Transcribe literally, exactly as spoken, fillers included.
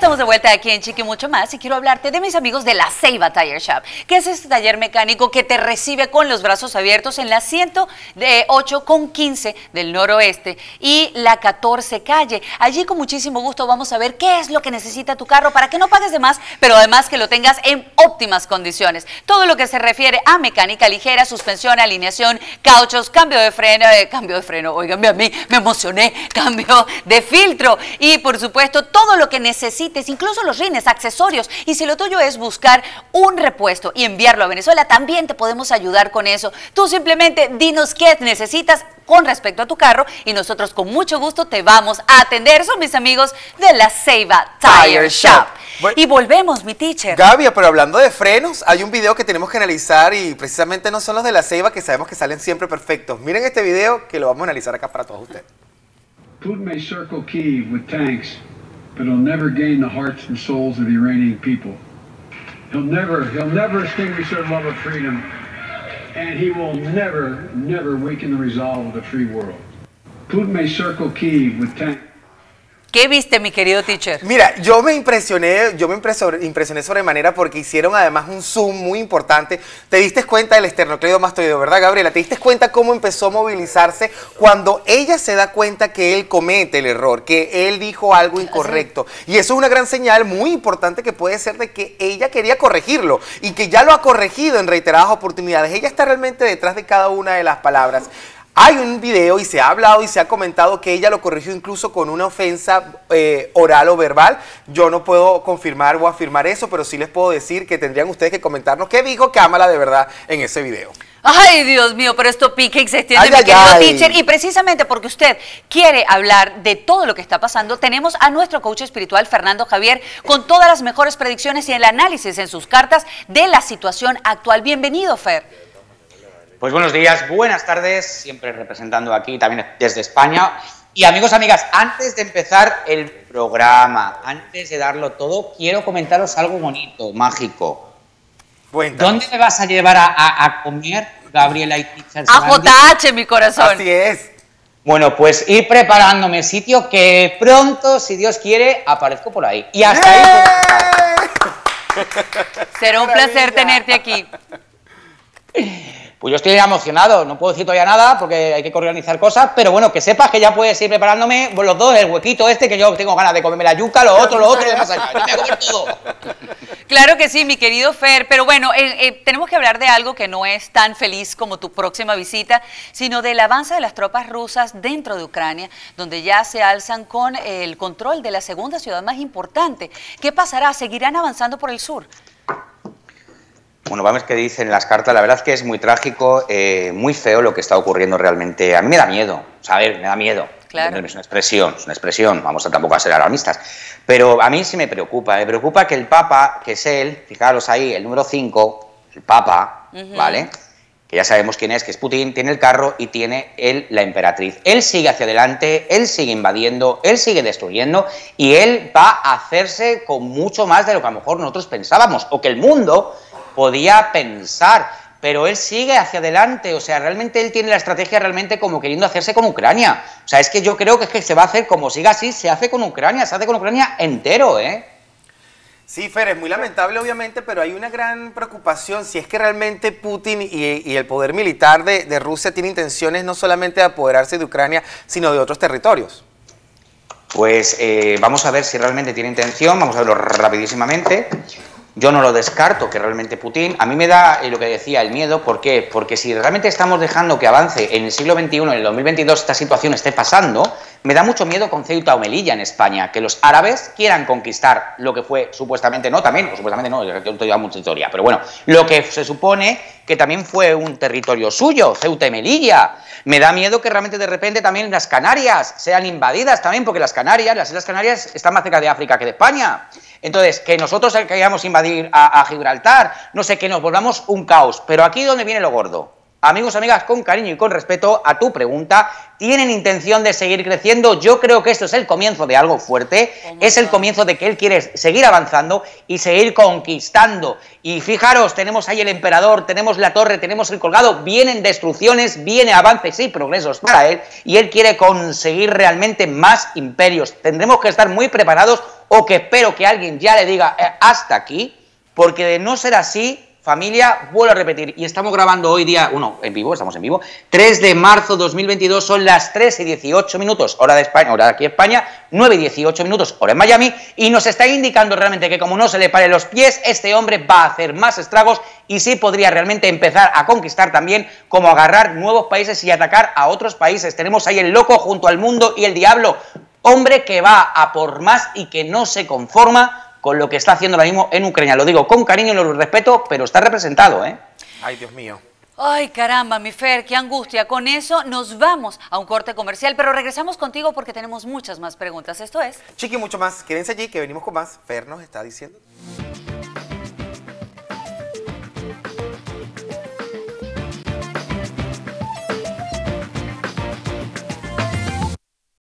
estamos de vuelta aquí en Chiqui Mucho Más y quiero hablarte de mis amigos de la Ceiba Tire Shop, que es este taller mecánico que te recibe con los brazos abiertos en la ciento ocho con quince del noroeste y la catorce calle. Allí con muchísimo gusto vamos a ver qué es lo que necesita tu carro para que no pagues de más, pero además que lo tengas en óptimas condiciones. Todo lo que se refiere a mecánica ligera, suspensión, alineación, cauchos, cambio de freno, eh, cambio de freno, óigame a mí, me emocioné, cambio de filtro y por supuesto todo lo que necesites, incluso los rines, accesorios. Y si lo tuyo es buscar un repuesto y enviarlo a Venezuela, también te podemos ayudar con eso. Tú simplemente dinos qué necesitas con respecto a tu carro y nosotros con mucho gusto te vamos a atender. Son mis amigos de la Ceiba Tire Shop. Bueno, y volvemos, mi teacher. Gaby, pero hablando de frenos, hay un video que tenemos que analizar y precisamente no son los de la Ceiba, que sabemos que salen siempre perfectos. Miren este video que lo vamos a analizar acá para todos ustedes. Putin may circle Kyiv with tanks, but he'll never gain the hearts and souls of the Iranian people. He'll never, he'll never extinguish their love of freedom, and he will never, never weaken the resolve of the free world. Putin may circle Kyiv with tanks. ¿Qué viste, mi querido teacher? Mira, yo me impresioné, yo me impresioné, impresioné sobremanera porque hicieron además un zoom muy importante. Te diste cuenta del esternocleidomastoideo, ¿verdad, Gabriela? Te diste cuenta cómo empezó a movilizarse cuando ella se da cuenta que él comete el error, que él dijo algo incorrecto. Y eso es una gran señal muy importante que puede ser de que ella quería corregirlo y que ya lo ha corregido en reiteradas oportunidades. Ella está realmente detrás de cada una de las palabras. Hay un video y se ha hablado y se ha comentado que ella lo corrigió incluso con una ofensa eh, oral o verbal. Yo no puedo confirmar o afirmar eso, pero sí les puedo decir que tendrían ustedes que comentarnos qué dijo Kamala de verdad en ese video. Ay, Dios mío, pero esto pique y se extiende, ay, mi ay, querido ay. teacher. Y precisamente porque usted quiere hablar de todo lo que está pasando, tenemos a nuestro coach espiritual, Fernando Javier, con todas las mejores predicciones y el análisis en sus cartas de la situación actual. Bienvenido, Fer. Pues buenos días, buenas tardes, siempre representando aquí también desde España. Y amigos, amigas, antes de empezar el programa, antes de darlo todo, quiero comentaros algo bonito, mágico. Cuéntanos. ¿Dónde me vas a llevar a, a, a comer, Gabriela y teacher? A J H, mi corazón. Así es. Bueno, pues ir preparándome sitio que pronto, si Dios quiere, aparezco por ahí. Y hasta ¡Eh! ahí. Pues, será un placer tenerte aquí. Pues yo estoy emocionado, no puedo decir todavía nada porque hay que organizar cosas, pero bueno, que sepas que ya puedes ir preparándome los dos, el huequito este, que yo tengo ganas de comerme la yuca, lo otro, lo otro, y demás allá. Yo me voy a comer todo. Claro que sí, mi querido Fer, pero bueno, eh, eh, tenemos que hablar de algo que no es tan feliz como tu próxima visita, sino del avance de las tropas rusas dentro de Ucrania, donde ya se alzan con el control de la segunda ciudad más importante. ¿Qué pasará? ¿Seguirán avanzando por el sur? Bueno, vamos a ver qué dicen las cartas. La verdad es que es muy trágico, eh, muy feo lo que está ocurriendo realmente. A mí me da miedo, o sea, a ver, me da miedo. Claro. Es una expresión, es una expresión, vamos a tampoco a ser alarmistas. Pero a mí sí me preocupa, me preocupa que el Papa, que es él, fijaros ahí, el número cinco, el Papa, uh-huh. ¿vale? Que ya sabemos quién es, que es Putin, tiene el carro y tiene él la emperatriz. Él sigue hacia adelante, él sigue invadiendo, él sigue destruyendo y él va a hacerse con mucho más de lo que a lo mejor nosotros pensábamos o que el mundo podía pensar, pero él sigue hacia adelante, o sea, realmente él tiene la estrategia realmente como queriendo hacerse con Ucrania, o sea, es que yo creo que, es que se va a hacer, como siga así, se hace con Ucrania, se hace con Ucrania entero, ¿eh? Sí, Fer, es muy lamentable obviamente, pero hay una gran preocupación si es que realmente Putin y, y el poder militar de, de Rusia tiene intenciones no solamente de apoderarse de Ucrania, sino de otros territorios. Pues eh, vamos a ver si realmente tiene intención, vamos a verlo rapidísimamente. Yo no lo descarto que realmente Putin, a mí me da eh, lo que decía, el miedo, ¿por qué? Porque si realmente estamos dejando que avance en el siglo veintiuno, en el dos mil veintidós, esta situación esté pasando, me da mucho miedo con Ceuta o Melilla en España, que los árabes quieran conquistar lo que fue supuestamente, no también, o supuestamente no, yo no te digo mucha historia, pero bueno, lo que se supone que también fue un territorio suyo, Ceuta y Melilla. Me da miedo que realmente de repente también las Canarias sean invadidas también, porque las Canarias, las Islas Canarias están más cerca de África que de España. Entonces, que nosotros queríamos invadir a, a Gibraltar, no sé, que nos volvamos un caos. Pero aquí donde viene lo gordo. Amigos, amigas, con cariño y con respeto a tu pregunta, ¿tienen intención de seguir creciendo? Yo creo que esto es el comienzo de algo fuerte, es el comienzo de que él quiere seguir avanzando y seguir conquistando. Y fijaros, tenemos ahí el emperador, tenemos la torre, tenemos el colgado, vienen destrucciones, viene avances y progresos para él, y él quiere conseguir realmente más imperios. Tendremos que estar muy preparados o que espero que alguien ya le diga eh, hasta aquí, porque de no ser así, familia, vuelvo a repetir, y estamos grabando hoy día, bueno, en vivo, estamos en vivo, tres de marzo de dos mil veintidós, son las tres y dieciocho minutos, hora de España, hora de aquí España, nueve y dieciocho minutos, hora en Miami, y nos está indicando realmente que como no se le paren los pies, este hombre va a hacer más estragos y sí podría realmente empezar a conquistar también, como agarrar nuevos países y atacar a otros países. Tenemos ahí el loco junto al mundo y el diablo, hombre que va a por más y que no se conforma con lo que está haciendo ahora mismo en Ucrania. Lo digo con cariño y lo respeto, pero está representado, ¿eh? Ay, Dios mío. Ay, caramba, mi Fer, qué angustia. Con eso nos vamos a un corte comercial, pero regresamos contigo porque tenemos muchas más preguntas. Esto es... Chiqui, mucho más. Quédense allí, que venimos con más. Fer nos está diciendo...